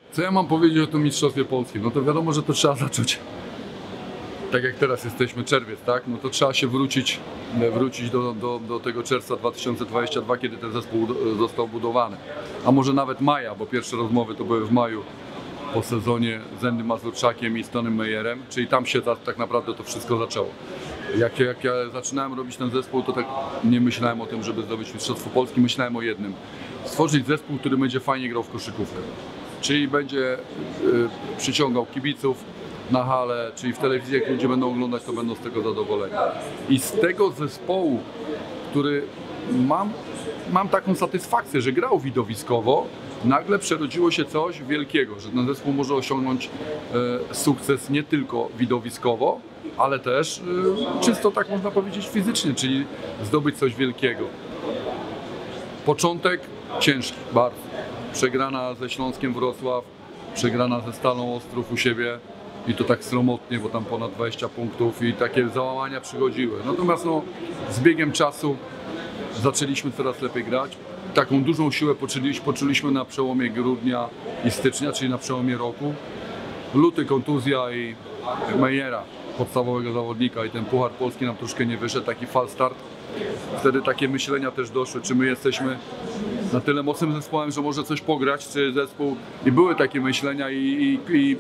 Co ja mam powiedzieć o tym Mistrzostwie Polski? No to wiadomo, że to trzeba zacząć. Tak jak teraz jesteśmy, czerwiec, tak? No to trzeba się wrócić do tego czerwca 2022, kiedy ten zespół został budowany. A może nawet maja, bo pierwsze rozmowy to były w maju po sezonie z Endym Mazurczakiem i Stonem Mejerem, czyli tam się tak naprawdę to wszystko zaczęło. Jak ja zaczynałem robić ten zespół, to tak nie myślałem o tym, żeby zdobyć Mistrzostwo Polski, myślałem o jednym. Stworzyć zespół, który będzie fajnie grał w koszykówkę. Czyli będzie przyciągał kibiców na halę, czyli w telewizji, jak ludzie będą oglądać, to będą z tego zadowoleni. I z tego zespołu, który mam taką satysfakcję, że grał widowiskowo, nagle przerodziło się coś wielkiego, że ten zespół może osiągnąć sukces nie tylko widowiskowo, ale też czysto tak można powiedzieć fizycznie, czyli zdobyć coś wielkiego. Początek ciężki, bardzo. Przegrana ze Śląskiem Wrocław, przegrana ze Stalą Ostrów u siebie i to tak sromotnie, bo tam ponad 20 punktów i takie załamania przychodziły. Natomiast no, z biegiem czasu zaczęliśmy coraz lepiej grać. Taką dużą siłę poczuliśmy na przełomie grudnia i stycznia, czyli na przełomie roku. Luty, kontuzja i Mejera, podstawowego zawodnika, i ten Puchar Polski nam troszkę nie wyszedł, taki fal start. Wtedy takie myślenia też doszły, czy my jesteśmy na tyle mocnym zespołem, że może coś pograć, czy zespół. I były takie myślenia i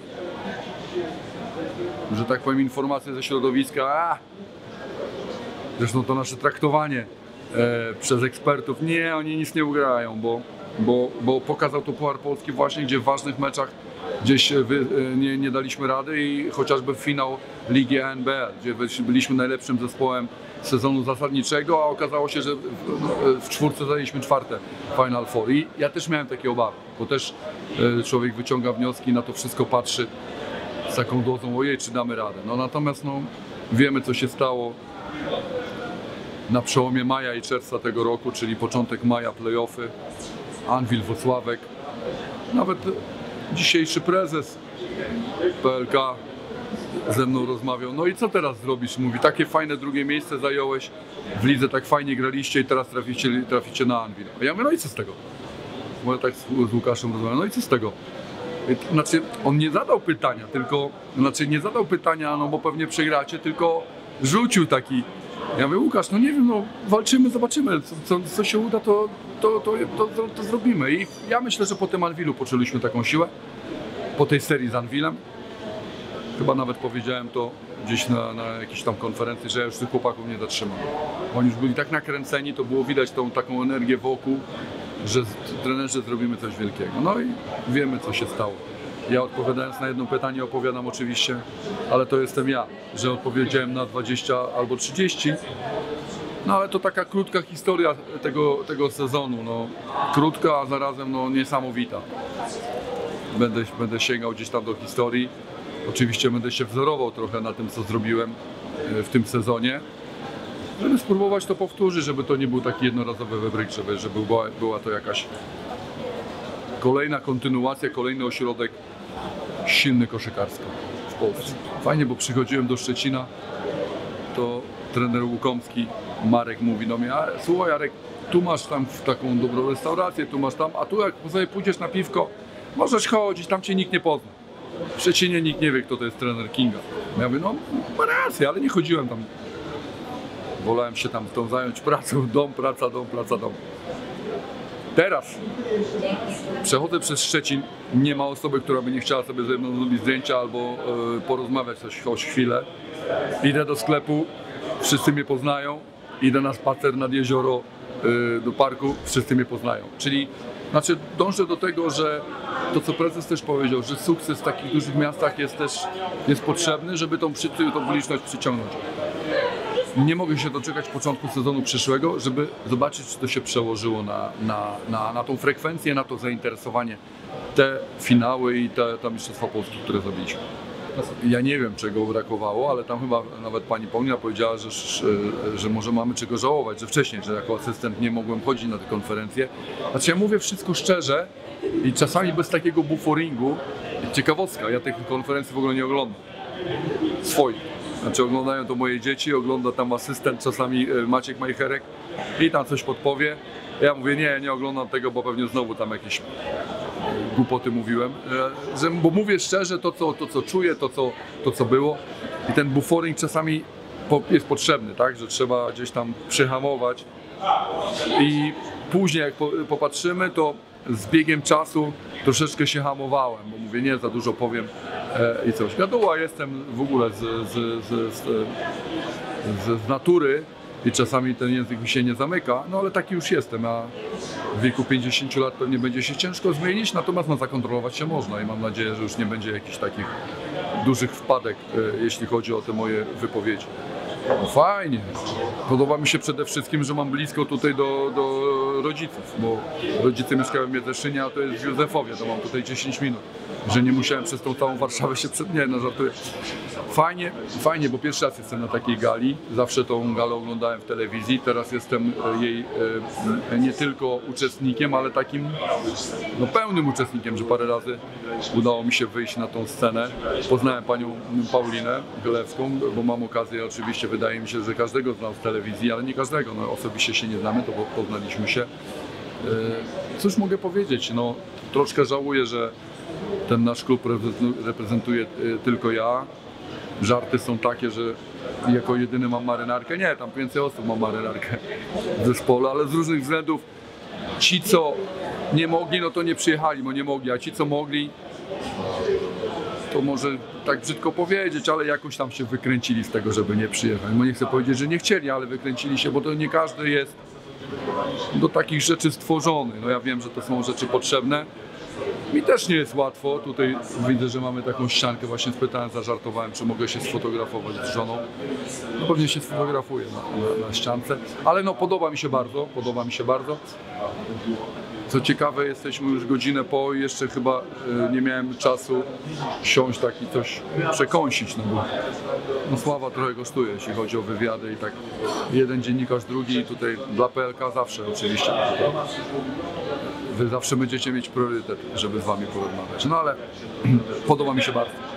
że tak powiem, informacje ze środowiska, zresztą to nasze traktowanie przez ekspertów, nie, oni nic nie ugrają, bo pokazał to Puchar Polski właśnie, gdzie w ważnych meczach gdzieś nie daliśmy rady i chociażby finał Ligi NBL, gdzie byliśmy najlepszym zespołem sezonu zasadniczego, a okazało się, że w czwórce zajęliśmy czwarte Final Four. I ja też miałem takie obawy, bo też człowiek wyciąga wnioski, na to wszystko patrzy z taką dozą, ojej, czy damy radę. No natomiast no, wiemy, co się stało na przełomie maja i czerwca tego roku, czyli początek maja play-offy, Anwil Włocławek, nawet dzisiejszy prezes PLK ze mną rozmawiał, no i co teraz zrobisz? Mówi, takie fajne drugie miejsce zająłeś, w lidze tak fajnie graliście i teraz traficie na Anwil. A ja mówię, no i co z tego? Bo ja tak z Łukaszem rozmawiam, no i co z tego? Znaczy, on nie zadał pytania, no bo pewnie przegracie, tylko rzucił taki. Ja mówię, Łukasz, no nie wiem, no walczymy, zobaczymy, co się uda, to zrobimy. I ja myślę, że po tym Anwilu poczuliśmy taką siłę, po tej serii z Anwilem. Chyba nawet powiedziałem to gdzieś na jakiejś tam konferencji, że ja już tych chłopaków nie zatrzymam. Oni już byli tak nakręceni, to było widać tą taką energię wokół, że trenerzy zrobimy coś wielkiego. No i wiemy, co się stało. Ja odpowiadając na jedno pytanie opowiadam oczywiście, ale to jestem ja, że odpowiedziałem na 20 albo 30. No ale to taka krótka historia tego sezonu. No, krótka, a zarazem no, niesamowita. Będę sięgał gdzieś tam do historii. Oczywiście będę się wzorował trochę na tym, co zrobiłem w tym sezonie, żeby spróbować to powtórzyć, żeby to nie był taki jednorazowy wybryk, żeby była to jakaś kolejna kontynuacja, kolejny ośrodek silny koszykarsko w Polsce. Fajnie, bo przychodziłem do Szczecina, to trener Łukomski, Marek, mówi do mnie, słuchaj Jarek, tu masz tam taką dobrą restaurację, tu masz tam, a tu jak sobie pójdziesz na piwko, możesz chodzić, tam cię nikt nie pozna. W Szczecinie nikt nie wie, kto to jest trener Kinga. Ja mówię, no ma rację, ale nie chodziłem tam. Wolałem się tam zająć pracą, dom, praca, dom. Teraz przechodzę przez Szczecin, nie ma osoby, która by nie chciała sobie ze mną zrobić zdjęcia albo porozmawiać choć chwilę. Idę do sklepu, wszyscy mnie poznają, idę na spacer nad jezioro, do parku, wszyscy mnie poznają. Czyli dążę do tego, że to, co prezes też powiedział, że sukces w takich dużych miastach jest potrzebny, żeby tą publiczność przyciągnąć. Nie mogę się doczekać początku sezonu przyszłego, żeby zobaczyć, czy to się przełożyło na tą frekwencję, na to zainteresowanie, te finały i te Mistrzostwa Polski, które zrobiliśmy. Ja nie wiem, czego brakowało, ale tam chyba nawet pani Paulina powiedziała, że może mamy czego żałować, że wcześniej, że jako asystent nie mogłem chodzić na te konferencje. Znaczy ja mówię wszystko szczerze i czasami bez takiego buforingu. Ciekawostka, ja tych konferencji w ogóle nie oglądam. Swoich. Znaczy oglądają to moje dzieci, ogląda tam asystent, czasami Maciek Majcherek i tam coś podpowie. Ja mówię, nie oglądam tego, bo pewnie znowu tam jakieś głupoty mówiłem, bo mówię szczerze to co czuję, to co było i ten buffering czasami jest potrzebny, tak, że trzeba gdzieś tam przyhamować i później jak popatrzymy, to z biegiem czasu troszeczkę się hamowałem, bo mówię, nie za dużo powiem i coś. Gaduła jestem w ogóle z natury i czasami ten język mi się nie zamyka, no ale taki już jestem, a w wieku 50 lat pewnie będzie się ciężko zmienić, natomiast no, zakontrolować się można i mam nadzieję, że już nie będzie jakichś takich dużych wpadek, jeśli chodzi o te moje wypowiedzi. No fajnie. Podoba mi się przede wszystkim, że mam blisko tutaj do rodziców, bo rodzice mieszkają w Miedeszynie, a to jest w Józefowie, to mam tutaj 10 minut, że nie musiałem przez tą całą Warszawę się nie, no żartuję. Fajnie, bo pierwszy raz jestem na takiej gali, zawsze tą galę oglądałem w telewizji, teraz jestem jej nie tylko uczestnikiem, ale takim no, pełnym uczestnikiem, że parę razy udało mi się wyjść na tą scenę. Poznałem panią Paulinę Gylewską, bo mam okazję, oczywiście wydaje mi się, że każdego znam z telewizji, ale nie każdego, no, osobiście się nie znamy, to poznaliśmy się. Cóż mogę powiedzieć, no troszkę żałuję, że ten nasz klub reprezentuje tylko ja. Żarty są takie, że jako jedyny mam marynarkę. Nie, tam więcej osób ma marynarkę w zespole, ale z różnych względów ci, co nie mogli, no to nie przyjechali, bo nie mogli, a ci, co mogli, to może tak brzydko powiedzieć, ale jakoś tam się wykręcili z tego, żeby nie przyjechać. No nie chcę powiedzieć, że nie chcieli, ale wykręcili się, bo to nie każdy jest do takich rzeczy stworzony. No ja wiem, że to są rzeczy potrzebne. Mi też nie jest łatwo, tutaj widzę, że mamy taką ściankę, właśnie spytałem, zażartowałem, czy mogę się sfotografować z żoną. No pewnie się sfotografuję na ściance, ale no podoba mi się bardzo. Co ciekawe, jesteśmy już godzinę po i jeszcze chyba nie miałem czasu siąść tak i coś przekąsić, no bo no, sława trochę kosztuje, jeśli chodzi o wywiady i tak jeden dziennikarz, drugi i tutaj dla PLK zawsze oczywiście. Wy zawsze będziecie mieć priorytet, żeby z wami porozmawiać, no ale podoba mi się bardzo.